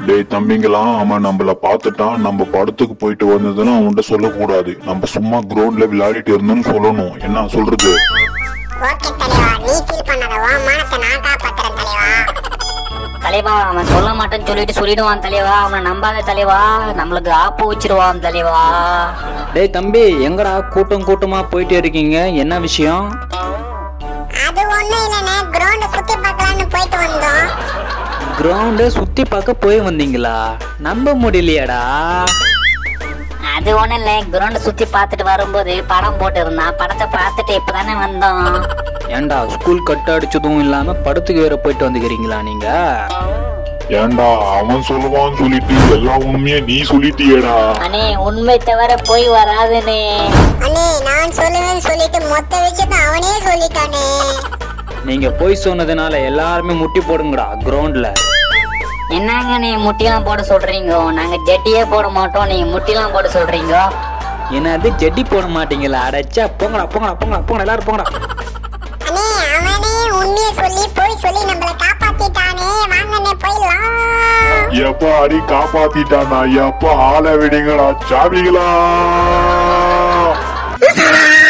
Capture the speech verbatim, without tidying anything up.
டேய் தம்பிங்களா, அவன் நம்மள பாத்துட்டான், நம்ம படத்துக்கு போயிட்டு வந்ததுன்னு அவன்கிட்ட சொல்லக்கூடாது. நம்ம சும்மா கிரவுண்ட்ல விளையாடிட்டு இருந்தோம்னு சொல்லணும். என்ன சொல்றது? ஓகே தலைவா, நீ ஃபீல் பண்ணாத, வா மானத்தை நான் காப்பாத்துறேன் தலைவா. தலைவா அவன் சொல்ல மாட்டேன்னு சொல்லிட்டு சொல்லிடுவான் தலைவா. அவனை நம்பாத தலைவா, நம்மளுக்கு ஆப்பு வச்சிருவான் தலைவா. டேய் தம்பி, எங்கடா கூட்டம் கூட்டமா போயிட்டே இருக்கீங்க? என்ன விஷயம்? அது ஒண்ணும் இல்லைண்ணே, கிரவுண்ட சுத்தி பார்க்கலான்னு போயிட்டு வந்தோம். கிரவுண்ட சுத்தி பார்க்க போய் வந்தீங்களா? நம்ப முடியலையாடா. அது ஒண்ணும் இல்ல, கிரவுண்ட் சுத்தி பார்த்துட்டு வரும்போது படம் போட்டு இருந்தான், படத்தை பார்த்துட்டு இப்பதானே வந்தோம். ஏண்டா ஸ்கூல் கட் அடிச்சதும் இல்லாம படத்துக்கு வேற போயிட்டு வந்துக்கிறீங்களா நீங்க? ஏண்டா அவன் சொல்லுவான்னு சொல்லிட்டு எல்லா உண்மையே நீ சொல்லிட்டியேடா. அண்ணே உண்மை தவிர போய் வராதுனே. அண்ணே நான் சொல்லுவேன்னு சொல்லிட்டு மொத்த விஷயத்தை அவனே சொல்லிட்டானே. நீங்க போய் சொன்னதுனால எல்லாருமே முட்டி போடுங்கடா கிரவுண்ட்ல. என்னங்க நீ முட்டிலாம் போட சொல்றீங்க? நாங்க ஜெட்டியே போட மாட்டோம், நீங்க முட்டிலாம் போட சொல்றீங்க. என்னது ஜெட்டி போட மாட்டீங்களா? அடைச்சா போங்கடா போங்கடா போங்கடா போங்கடா எல்லாரும் போங்கடா. அண்ணே அவனே உண்மையை சொல்லி போய் சொல்லி நம்மள காப்பாத்திட்டானே, வாங்கண்ணே போயிடலாம். எப்பா அடி காப்பாத்திட்டானா? எப்பா ஆள விடுங்களா சாமிகளா.